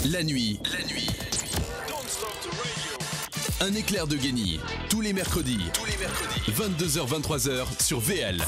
La nuit. Un éclair de génie. Tous les mercredis. 22h-23h sur VL.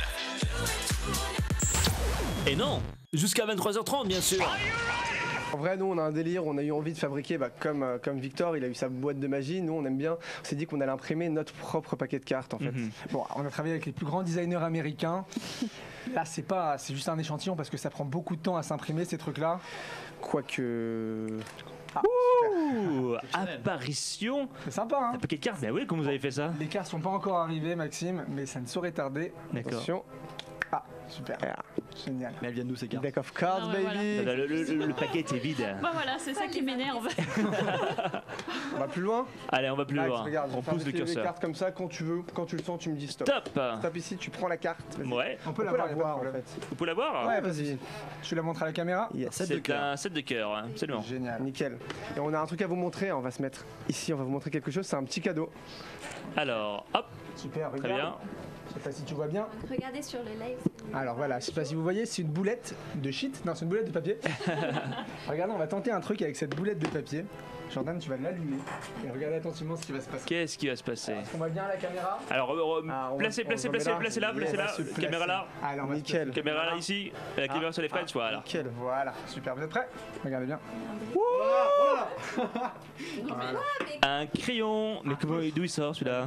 Et non, jusqu'à 23h30 bien sûr. En vrai, nous, on a un délire, on a eu envie de fabriquer, comme Victor, il a eu sa boîte de magie, nous, on aime bien, on s'est dit qu'on allait imprimer notre propre paquet de cartes, en fait. Bon, on a travaillé avec les plus grands designers américains. Là, c'est juste un échantillon parce que ça prend beaucoup de temps à s'imprimer, ces trucs-là. Quoique... Ouh, apparition C'est sympa, hein? un paquet de cartes. Mais oui, comment vous avez fait ça? Les cartes sont pas encore arrivées, Maxime, mais ça ne saurait tarder. D'accord. Attention. Ah, super. Génial. Mais elles viennent d'où ces cartes? Deck of cards, Ah ouais, baby. Le paquet était vide. Bah voilà, c'est ça qui m'énerve. On va plus loin. Allez, on va plus Max, loin. regarde, je On vais faire pousse le défiler les curseur. cartes comme ça, quand tu veux, quand tu le sens, tu me dis stop. Top. Stop ici, tu prends la carte. Vas-y. Ouais, On peut On la peut la voir, voir, en en fait. vous pouvez la voir? Ouais, vas-y. Je la montre à la caméra. Yes. C'est un set de cœur, absolument. Génial. Nickel. Et on a un truc à vous montrer, on va se mettre ici, on va vous montrer quelque chose, c'est un petit cadeau. Alors, hop, Super, regarde. très bien. Je sais pas si tu vois bien. Regardez sur le live. Alors voilà, je sais pas si vous voyez, c'est une boulette de shit. Non, c'est une boulette de papier. Regardez, on va tenter un truc avec cette boulette de papier. Jordan, tu vas l'allumer et regardez attentivement ce qui va se passer. Qu'est-ce qui va se passer? On va bien à la caméra. Alors, Ah, on placez va là, se placer. caméra là, Allez, on va se Nickel. placer. caméra là ici, la caméra sur les French, voilà. Nickel. Voilà, super, vous êtes prêts? Regardez bien. Voilà. Un crayon, mais d'où il sort celui-là?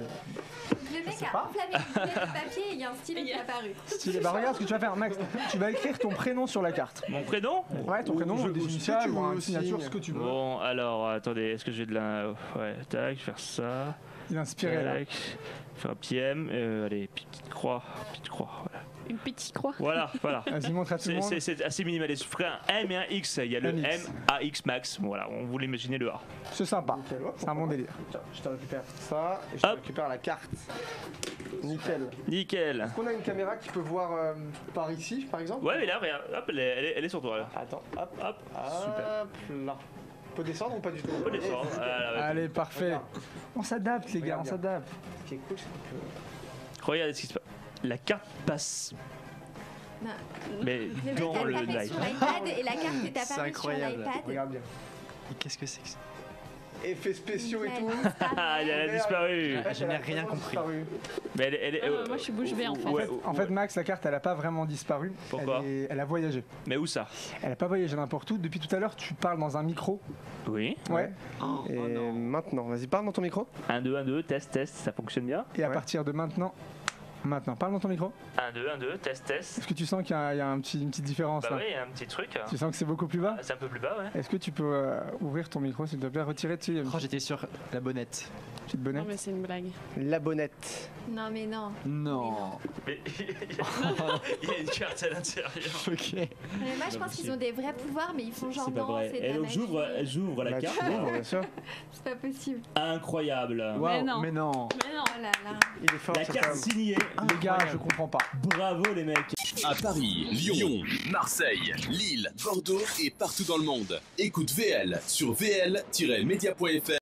Le mec a enflammé une boulette de papier et il y a un stylo qui est apparu. Stylé. Bah regarde ce que tu vas faire, Max. Tu vas écrire ton prénom sur la carte. Mon prénom? Ouais, ton prénom, ou des ce que initiales tu ou veux une aussi. signature, ce que tu veux. Bon, alors, attendez, est-ce que j'ai de la... Ouais, tac, je vais faire ça. Il est inspiré là. Tac, faire un petit M, allez, petite croix, voilà. Une petite croix. Voilà. Vas-y, montre à tout le monde. C'est assez minimaliste. Je ferai un M et un X. Il y a le Un M, X. A, X max. Voilà, on voulait imaginer le A. C'est sympa. C'est un bon délire. Tiens, je te récupère ça et je te Hop. récupère la carte. Nickel. Nickel. Est-ce qu'on a une caméra qui peut voir par ici, par exemple? Ouais, mais là, regarde, hop, elle est sur toi là. Attends, hop, Hop, super. Là. On peut descendre ou pas du tout? on peut descendre. Voilà, Allez, parfait. Regarde. On s'adapte, les gars, on Regarde bien. s'adapte. Ce qui est cool, c'est que... Regardez ce qui se passe. La carte passe, Non. mais Le dans mec le a tapé live. sur l'iPad et la carte est C'est apparue sur incroyable. l'iPad. Regarde bien. Et qu'est-ce que c'est que ça? Effets spéciaux et tout. Ah, elle a disparu. Je n'ai rien compris. Mais elle est. Moi je suis bouche bée en fait. Ouais, En fait, Max, la carte, elle a pas vraiment disparu. Pourquoi? Elle a voyagé. Mais où ça? Elle a pas voyagé n'importe où. Depuis tout à l'heure, tu parles dans un micro. Oui. Ouais. Et maintenant, vas-y, parle dans ton micro. 1, 2, 1, 2, test, ça fonctionne bien. Et à Ouais. partir de maintenant, parle dans ton micro. 1, 2, 1, 2, test. Est-ce que tu sens qu'il y a une petite différence Bah là? oui, il y a un petit truc. Tu sens que c'est beaucoup plus bas? C'est un peu plus bas, ouais. Est-ce que tu peux ouvrir ton micro, s'il te plaît? Retirer dessus, il y a une Oh, j'étais sur la bonnette. petite Non bonnette. mais c'est une blague. La bonnette. Non mais non. Non. Mais il y a une carte à l'intérieur. Ok. Mais moi je pense qu'ils ont des vrais pouvoirs mais ils font genre non, c'est de la magie. J'ouvre la Bah, tu carte. l'ouvres, bien sûr. C'est pas possible. Incroyable. Mais non. Mais non. Mais non. Oh là là. Il est fort, La cet carte homme. signée. Les gars, je comprends pas. Bravo les mecs. À Paris, Lyon, Marseille, Lille, Bordeaux et partout dans le monde. Écoute VL sur vl-media.fr.